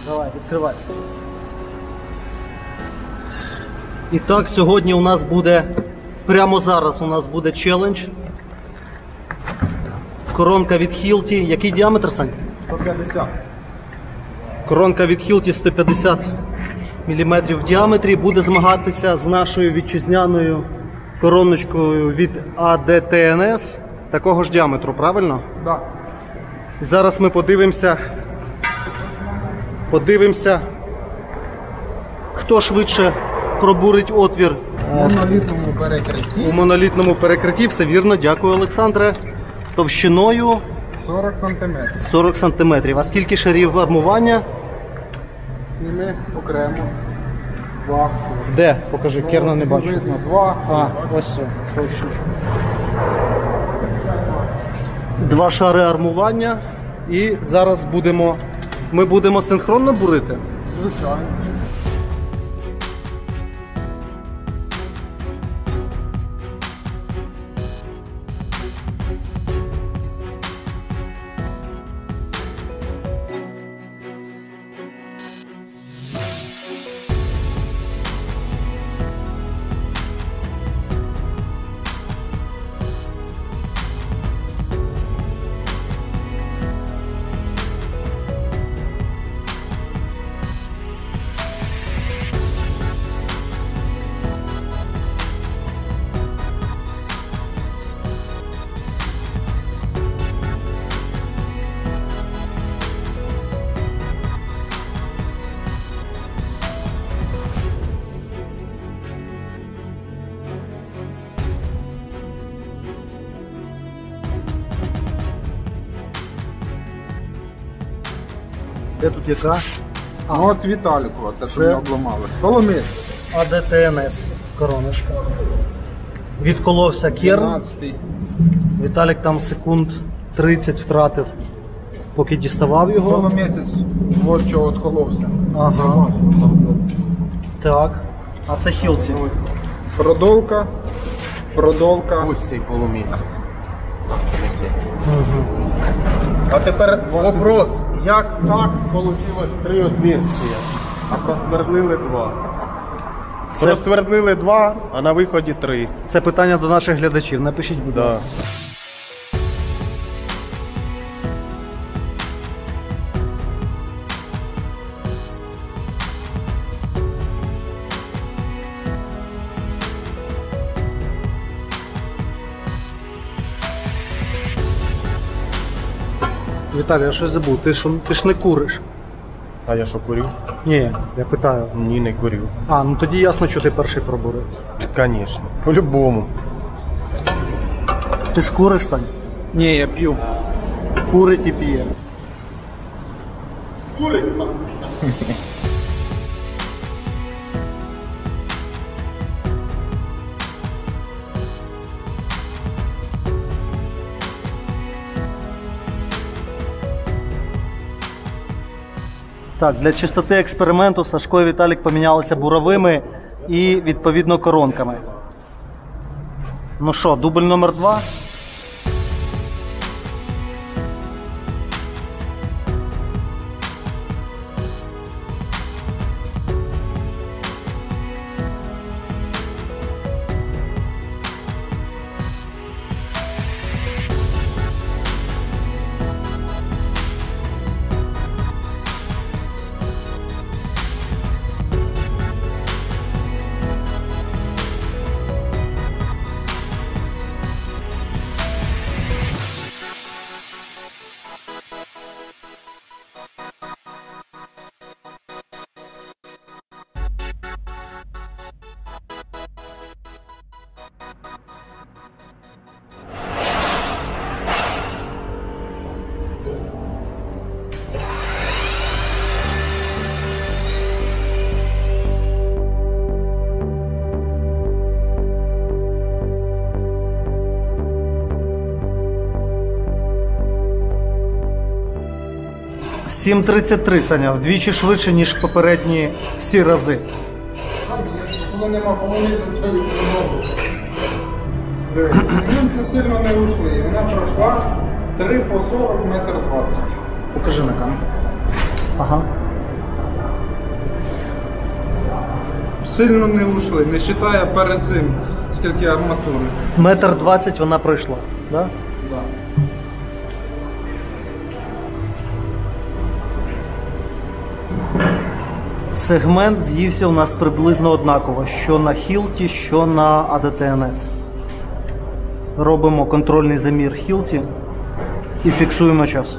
Давай, відкривайся. І так, сьогодні у нас буде, прямо зараз у нас буде челендж. Коронка від Hilti. Який діаметр, Сань? 150. Коронка від Hilti 150 мм в діаметрі. Буде змагатися з нашою вітчизняною короночкою від ADTNS. Такого ж діаметру, правильно? Да. І зараз ми подивимося, хто швидше пробурить отвір Монолітному перекритті. у монолітному перекритті. Все вірно, дякую, Олександре. Товщиною 40 см. 40 см. А скільки шарів армування? Сніми окремо. Два шари. Де? Покажи, керна не бачу. Видно, два. А, ось все, точно. Два шари армування. І зараз ми будемо синхронно бурити. Звичайно. Де тут яка? Ну от Віталіку, те, що Це- не обламалось. Коломиць. ADTNS короночка. Відколовся керн. 12-й. Віталік там секунд 30 втратив, поки діставав його. Коломісяць от чого отколовся. Ага. Так. А це Hilti. Продолка. Ось цей полумісяць. А тепер вопрос, як так вийшло 3 отверстия, а просвердлили 2? Це- Просвердлили 2, а на виході 3. Це питання до наших глядачів. Напишіть, будь Да. ласка. Віталій, я щось забув. Ти ж не куриш. А я що, курю? Ні, я питаю. Ні, не курю. А, ну тоді ясно, що ти перший пробурив. Звісно, по-любому. Ти ж куриш, Сань? Ні, я п'ю. Курить і п'є. Так, для чистоти експерименту Сашко і Віталік помінялися буровими і, відповідно, коронками. Ну що, дубль номер 2? – 7.33, Саня, вдвічі швидше, ніж попередні всі рази. Коли нема полумісяць свою ногу. Дивись, німці сильно не ушли. І вона пройшла 3 по 40, 1,20 м. Покажи на камеру. Ага. Сильно не ушли, не вважає перед цим, скільки арматури. 1,20 м вона пройшла. Да? Да. Сегмент з'ївся у нас приблизно однаково, що на Хілті, що на АДТНС. Робимо контрольний замір Хілті і фіксуємо час.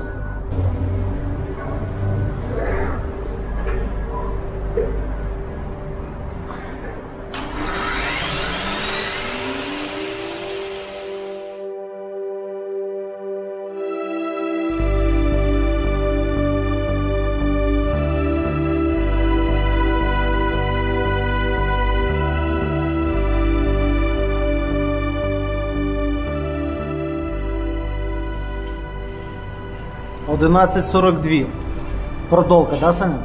— 11:42. Продолка, да, Саня?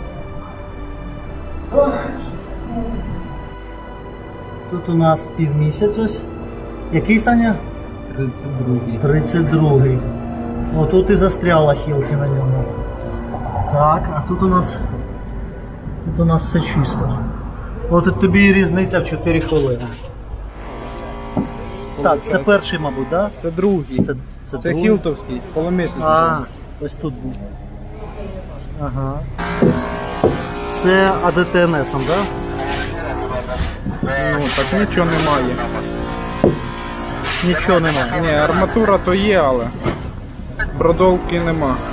Тут у нас півмісяць ось. Який, Саня? 32-й. 32-й. О, тут і застряла Хілті на ньому. Так, а тут у нас все чисто. От тут тобі і різниця в 4 хвилини. Так, це перший, мабуть, так? Це другий. Це Це другий? Хілтовський, полумісяць. А, ось тут був. Ага. Це АДТНСом, так? Ну, так нічого немає. Нічого немає. Ні, арматура то є, але продовки нема.